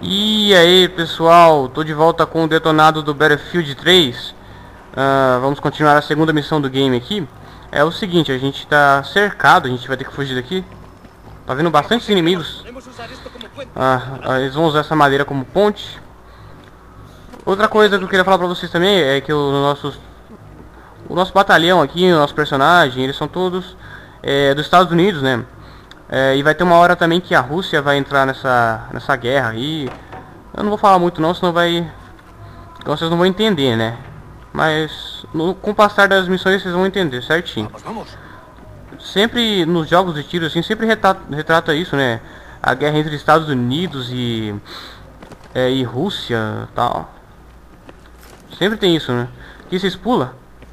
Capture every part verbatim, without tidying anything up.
E aí pessoal, tô de volta com o detonado do Battlefield três. uh, Vamos continuar a segunda missão do game aqui. É o seguinte, a gente tá cercado, a gente vai ter que fugir daqui. Tá vindo bastantes inimigos. uh, Eles vão usar essa madeira como ponte. Outra coisa que eu queria falar pra vocês também é que o nosso, o nosso batalhão aqui, o nosso personagem, eles são todos é, dos Estados Unidos, né? É, e vai ter uma hora também que a Rússia vai entrar nessa, nessa guerra aí. Eu não vou falar muito não, senão vai... vocês não vão entender, né? Mas no, com o passar das missões vocês vão entender certinho. Vamos, vamos. Sempre nos jogos de tiro assim, sempre retrata, retrata isso, né? A guerra entre Estados Unidos e, é, e Rússia tal. Sempre tem isso, né? Aqui vocês pulam.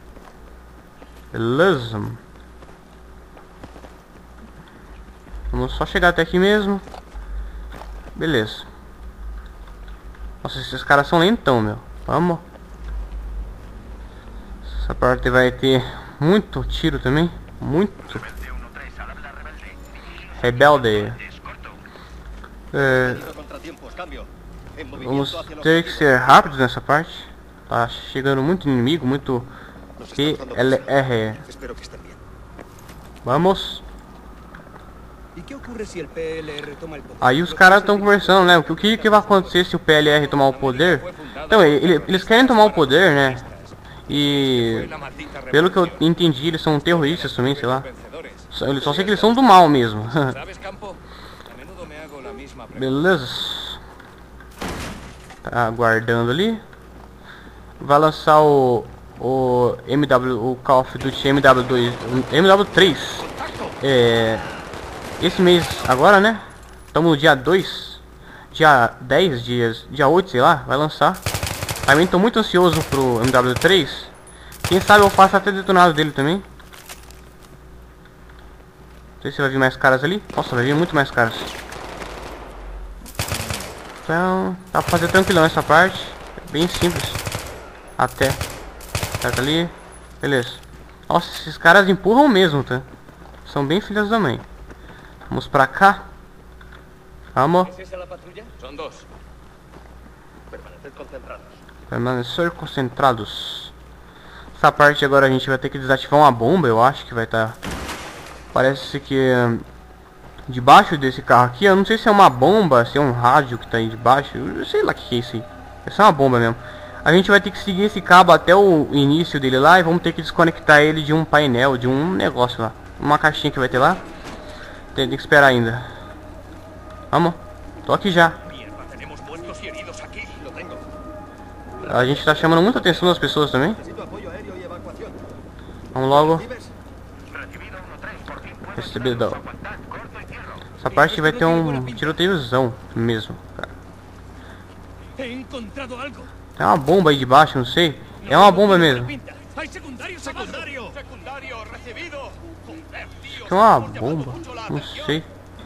Beleza. Vamos só chegar até aqui mesmo. Beleza. Nossa, esses caras são lentão, meu. Vamos. Essa parte vai ter muito tiro também. Muito. Rebelde. É, vamos ter que ser rápidos nessa parte. Tá chegando muito inimigo, muito P L R. Vamos. Aí os caras estão conversando, né? O que, que vai acontecer se o P L R tomar o poder? Então, ele, eles querem tomar o poder, né? E pelo que eu entendi, eles são terroristas também, sei lá. Eu só sei que eles são do mal mesmo. Beleza. Tá aguardando ali. Vai lançar o, o M W, o Call of Duty M W dois, M W três. É... esse mês agora, né? Estamos no dia dois, dia dez, dias, dia oito, sei lá, vai lançar. Também estou muito ansioso pro M W três. Quem sabe eu faço até detonado dele também. Não sei se vai vir mais caras ali. Nossa, vai vir muito mais caras. Então, dá pra fazer tranquilão essa parte. É bem simples. Até. Certo ali. Beleza. Nossa, esses caras empurram mesmo, tá? São bem filhos da mãe. Vamos pra cá. Vamos. Permanecer concentrados. Essa parte agora a gente vai ter que desativar uma bomba. Eu acho que vai estar tá... Parece que debaixo desse carro aqui. Eu não sei se é uma bomba, se é um rádio que tá aí debaixo. Eu sei lá o que é isso aí. Essa é uma bomba mesmo. A gente vai ter que seguir esse cabo até o início dele lá. E vamos ter que desconectar ele de um painel, de um negócio lá. Uma caixinha que vai ter lá. Tem que esperar ainda. Vamos. Tô aqui já. A gente tá chamando muita atenção das pessoas também. Vamos logo. Recebidão. Essa parte vai ter um tiroteiozão mesmo, cara. Tem uma bomba aí debaixo, não sei. É uma bomba mesmo. É uma bomba, não sei.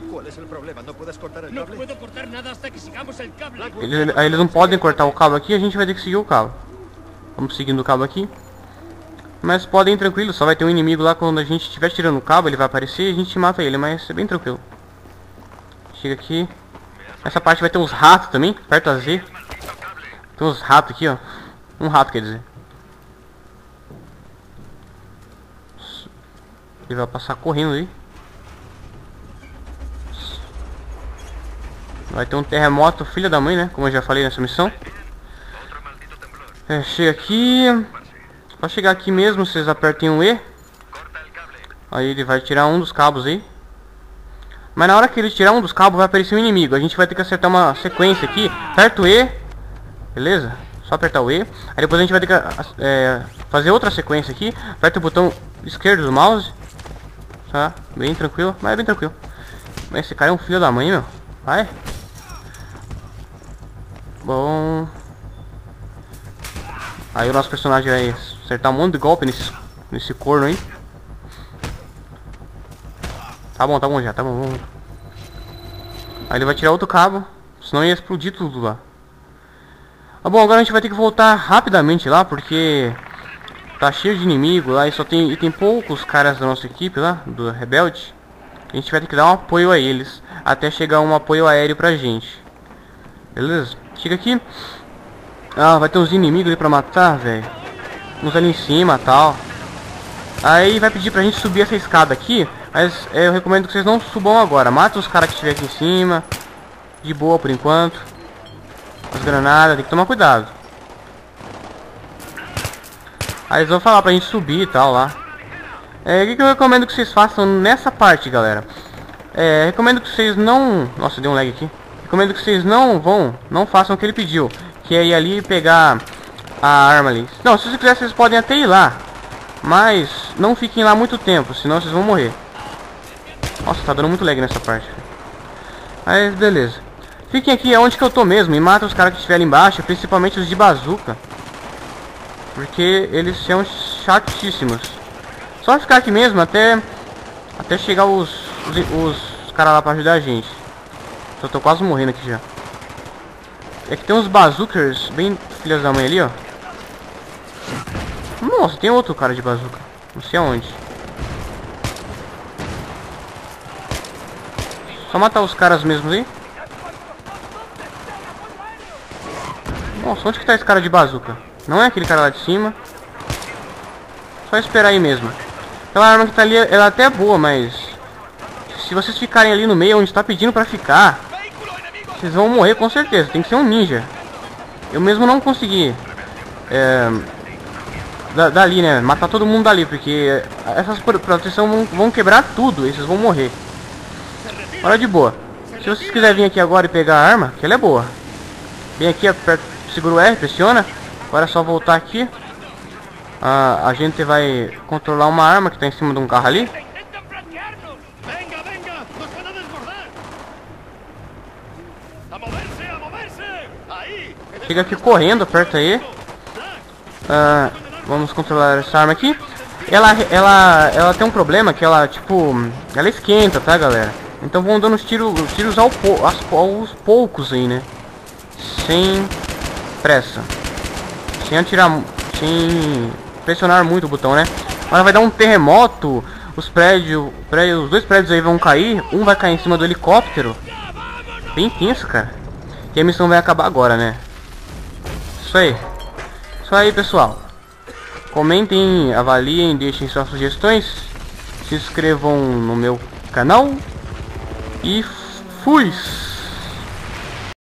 Eles, eles não podem cortar o cabo aqui, a gente vai ter que seguir o cabo. Vamos seguindo o cabo aqui. Mas podem ir tranquilo, só vai ter um inimigo lá quando a gente estiver tirando o cabo, ele vai aparecer e a gente mata ele, mas é bem tranquilo. Chega aqui. Essa parte vai ter uns ratos também, perto a Z. Tem uns ratos aqui, ó. Um rato, quer dizer. Ele vai passar correndo aí. Vai ter um terremoto, filha da mãe, né? Como eu já falei nessa missão. É, chega aqui. Só chegar aqui mesmo, vocês apertem o E. Aí ele vai tirar um dos cabos aí. Mas na hora que ele tirar um dos cabos vai aparecer um inimigo. A gente vai ter que acertar uma sequência aqui. Aperta o E. Beleza? Só apertar o E. Aí depois a gente vai ter que é, fazer outra sequência aqui. Aperta o botão esquerdo do mouse. Tá? Bem tranquilo. Mas é bem tranquilo. Mas esse cara é um filho da mãe, meu. Vai. Bom. Aí o nosso personagem vai acertar um monte de golpe nesse, nesse corno aí. Tá bom, tá bom já, tá bom, vamos. Aí ele vai tirar outro cabo. Senão ia explodir tudo lá. Ah, bom, agora a gente vai ter que voltar rapidamente lá, porque tá cheio de inimigo lá e só tem, e tem poucos caras da nossa equipe lá, do Rebelde. A gente vai ter que dar um apoio a eles, até chegar um apoio aéreo pra gente. Beleza? Chega aqui. Ah, vai ter uns inimigos ali pra matar, velho. Uns ali em cima, tal. Aí vai pedir pra gente subir essa escada aqui. Mas eu recomendo que vocês não subam agora. Mata os caras que estiver aqui em cima. De boa por enquanto. As granadas, tem que tomar cuidado. Aí eles vão falar pra gente subir e tal lá. É, o que, que eu recomendo que vocês façam nessa parte, galera? É, recomendo que vocês não... Nossa, deu um lag aqui. Recomendo que vocês não vão, não façam o que ele pediu. Que é ir ali e pegar a arma ali. Não, se vocês quiserem, vocês podem até ir lá. Mas não fiquem lá muito tempo, senão vocês vão morrer. Nossa, tá dando muito lag nessa parte. Aí, beleza. Fiquem aqui onde que eu tô mesmo e matem os caras que estiverem embaixo, principalmente os de bazuca. Porque eles são chatíssimos. Só ficar aqui mesmo até até chegar os, os, os caras lá pra ajudar a gente. Eu tô quase morrendo aqui já. É que tem uns bazookers bem filhas da mãe ali, ó. Nossa, tem outro cara de bazuca. Não sei aonde. Só matar os caras mesmo aí. Nossa, onde que tá esse cara de bazuca? Não é aquele cara lá de cima. Só esperar aí mesmo. Aquela arma que tá ali, ela até é boa, mas... Se vocês ficarem ali no meio onde tá pedindo pra ficar, vocês vão morrer com certeza. Tem que ser um ninja. Eu mesmo não consegui. É... Da, dali, né? Matar todo mundo dali, porque essas proteções vão, vão quebrar tudo. Esses vão morrer. Hora de boa. Se vocês quiserem vir aqui agora e pegar a arma, que ela é boa. Vem aqui, aperta, segura o R, pressiona. Agora é só voltar aqui. Ah, a gente vai controlar uma arma que está em cima de um carro ali. Chega aqui correndo, aperta aí. Ah, vamos controlar essa arma aqui. Ela, ela, ela tem um problema que ela, tipo, ela esquenta, tá, galera? Então vão dando os tiros, tiros ao po, aos poucos aí, né? Sem pressa. Sem atirar, sem pressionar muito o botão, né? Agora vai dar um terremoto. Os prédios, prédios, os dois prédios aí vão cair. Um vai cair em cima do helicóptero. Bem tenso, cara. E a missão vai acabar agora, né? Isso aí. Isso aí, pessoal. Comentem, avaliem, deixem suas sugestões. Se inscrevam no meu canal. E fui!